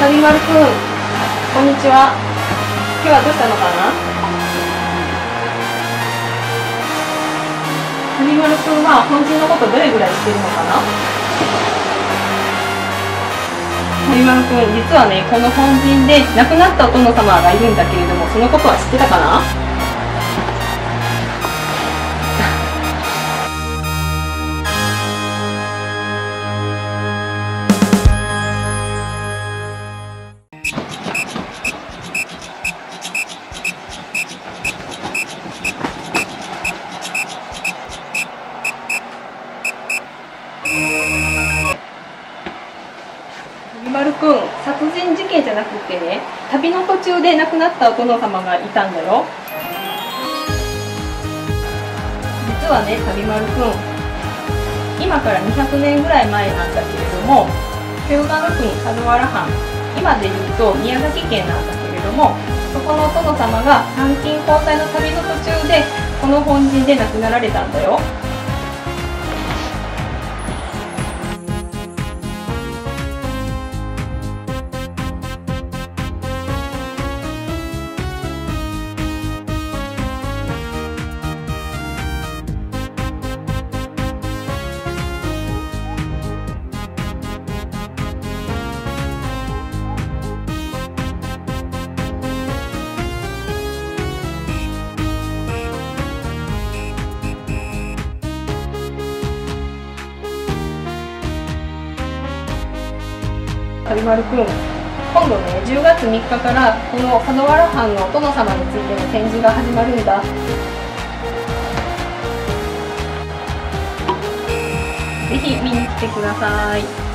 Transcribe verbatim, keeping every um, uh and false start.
さびまるくん、こんにちは。今日はどうしたのかな？さびまるくんは本陣のことどれぐらい知ってるのかな？さびまるくん、実はね、この本陣で亡くなったお殿様がいるんだけれども、そのことは知ってたかな？さびまるくん、殺人事件じゃなくてね、旅の途中で亡くなったお殿様がいたんだよ。実はね、さびまるくん、今からにひゃくねんぐらい前なんだけれども、日向国佐土原藩、今でいうと宮崎県なんだけれども、そこのお殿様が参勤交代の旅の途中でこの本陣で亡くなられたんだよ。さびまるくん、今度ね、じゅうがつみっかからこの佐土原藩のお殿様についての展示が始まるんだ。ぜひ見に来てください。